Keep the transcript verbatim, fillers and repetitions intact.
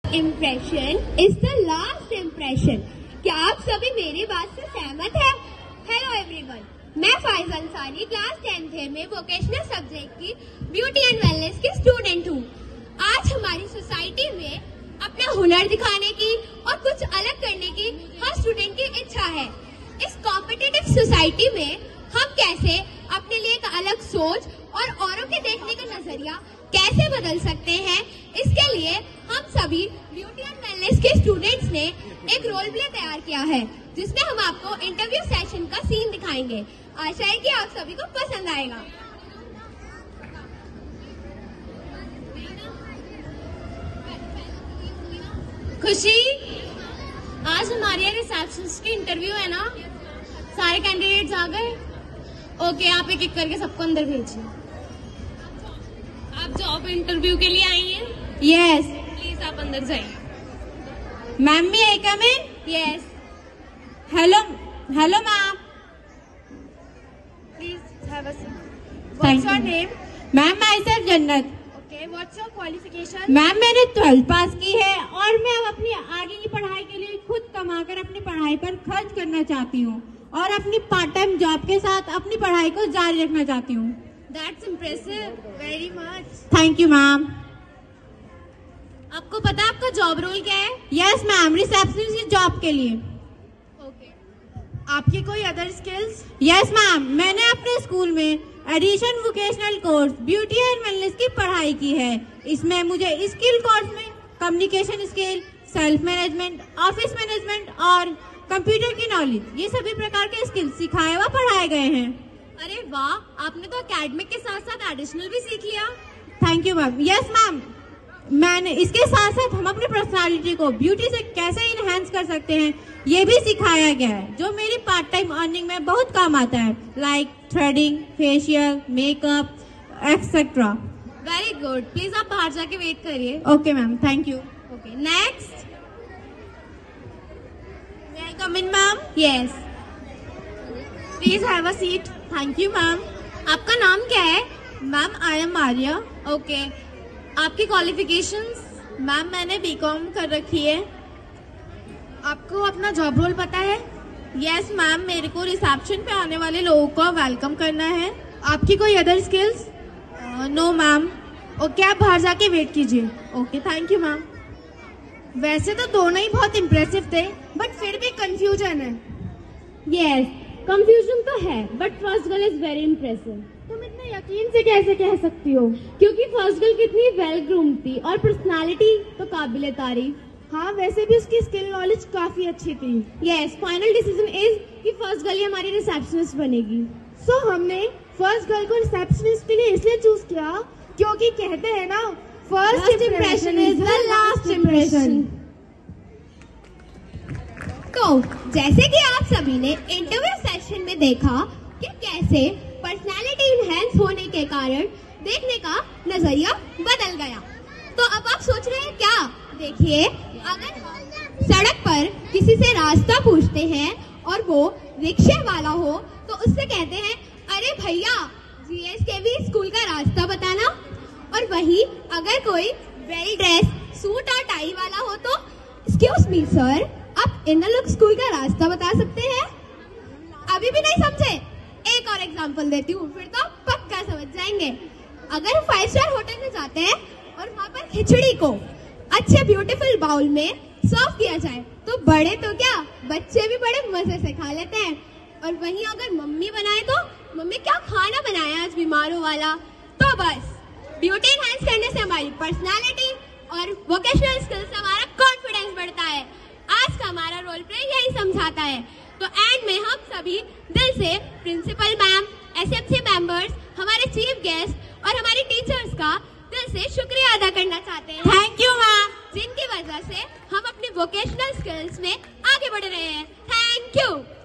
Impression is the last impression. क्या आप सभी मेरी बात से सहमत हैं? हेलो एवरीवन, मैं फाइज अंसारी क्लास टेंथ है में वोकेशनल सब्जेक्ट की ब्यूटी एंड वेलनेस की स्टूडेंट हूँ। आज हमारी सोसाइटी में अपना हुनर दिखाने की और कुछ अलग करने की हर स्टूडेंट की इच्छा है। इस कॉम्पिटिटिव सोसाइटी में हम कैसे अपने लिए एक अलग सोच और औरों के देखने का नजरिया कैसे बदल सकते हैं, इसके लिए हम सभी ब्यूटी एंड वेलनेस के स्टूडेंट्स ने एक रोल प्ले तैयार किया है, जिसमें हम आपको इंटरव्यू सेशन का सीन दिखाएंगे। आशा है कि आप सभी को पसंद आएगा। खुशी, आज हमारे यहाँ रिसेप्शनिस्ट की इंटरव्यू है ना? सारे कैंडिडेट्स आ गए? ओके, आप एक एक करके सबको अंदर भेजिए। आप जॉब इंटरव्यू के लिए आई हैं? यस। प्लीज आप अंदर जाइए। Ma'am, may I come in? Yes. Hello hello ma'am, please have a seat. What's your name? Ma'am, myself Jannat. Okay, what's your qualification? Ma'am, मैंने ट्वेल्थ पास की है और मैं अब अपनी आगे की पढ़ाई के लिए खुद कमाकर अपनी पढ़ाई पर खर्च करना चाहती हूँ और अपनी पार्ट टाइम जॉब के साथ अपनी पढ़ाई को जारी रखना चाहती हूँ। That's impressive, very much. Thank you ma'am. आपको पता है आपका जॉब रोल क्या है? यस मैम, रिसेप्शनिस्ट जॉब के लिए। ओके, आपकी कोई अदर स्किल्स? यस मैम, मैंने अपने स्कूल में addition vocational course beauty and wellness की पढ़ाई की है। इसमें मुझे स्किल कोर्स में communication skill, self management, office management और कंप्यूटर की नॉलेज, ये सभी प्रकार के स्किल सिखाए व पढ़ाए गए हैं। अरे वाह, आपने तो एकेडमिक के साथ साथ एडिशनल भी सीख लिया। Thank you ma'am. Yes ma'am, मैंने इसके साथ साथ हम अपनी पर्सनालिटी को ब्यूटी से कैसे इनहेंस कर सकते हैं, ये भी सिखाया गया है, जो मेरी पार्ट टाइम अर्निंग में बहुत काम आता है, like threading, facial, makeup etcetera. Very good, please आप बाहर जाके वेट करिए। Okay ma'am, thank you. Okay, next. May I come in ma'am? Yes. Please have a seat. Thank you ma'am. आपका नाम क्या है? Ma'am, I am Arya. Okay, आपकी qualifications? Ma'am, मैंने बीकॉम कर रखी है। आपको अपना जॉब रोल पता है? यस मैम, मेरे को रिसेप्शन पे आने वाले लोगों को वेलकम करना है। आपकी कोई other skills? No ma'am. Okay, आप बाहर जाके वेट कीजिए। Okay, thank you ma'am. वैसे तो दोनों ही बहुत इम्प्रेसिव थे, बट फिर भी कंफ्यूजन है। यस, कंफ्यूजन तो है, but first girl is very impressive. तुम इतने यकीन से कैसे कह सकती हो? क्योंकि फर्स्ट गर्ल कितनी वेल ग्रूम्ड थी और पर्सनालिटी तो काबिले तारीफ। हाँ, वैसे भी उसकी स्किल नॉलेज काफी अच्छी थी। यस, फाइनल डिसीजन इज कि फर्स्ट गर्ल ही हमारी रिसेप्शनिस्ट बनेगी। सो so, हमने फर्स्ट गर्ल को रिसेप्शनिस्ट के लिए इसलिए चूज किया क्योंकि कहते हैं ना, first impression is the last impression. तो जैसे कि आप सभी ने इंटरव्यू सेशन में देखा कि कैसे पर्सनालिटी इनहेंस होने के कारण देखने का नजरिया बदल गया, तो अब आप सोच रहे हैं क्या? देखिए, अगर सड़क पर किसी से रास्ता पूछते हैं और वो रिक्शे वाला हो तो उससे कहते हैं, अरे भैया जीएसकेवी स्कूल का रास्ता बताना। और वहीं अगर कोई वेल ड्रेस सूट और टाई वाला हो तो एक्सक्यूज मी सर, आप इनर लुक स्कूल का रास्ता बता सकते हैं? अभी भी नहीं समझे? एक और एग्जांपल देती हूँ, फिर तो आप पक्का समझ जाएंगे। अगर फाइव स्टार होटल में जाते हैं और वहाँ पर खिचड़ी को अच्छे ब्यूटीफुल बाउल में सर्व किया जाए तो बड़े तो क्या, बच्चे भी बड़े मजे से खा लेते हैं। और वहीं अगर मम्मी बनाए तो, मम्मी क्या खाना बनाया आज बीमारों वाला। तो बस ब्यूटी एनहांस करने से हमारी पर्सनालिटी और वोकेशनल स्किल्स से हमारा कॉन्फिडेंस बढ़ता है। आज का हमारा रोल प्ले यही समझाता है। तो एंड में हम सभी दिल से प्रिंसिपल मैम, एसएफसी मेंबर्स, हमारे चीफ गेस्ट और हमारी टीचर्स का दिल से शुक्रिया अदा करना चाहते हैं। थैंक यू मैम, जिनकी वजह से हम अपनी वोकेशनल स्किल्स में आगे बढ़ रहे हैं। Thank you.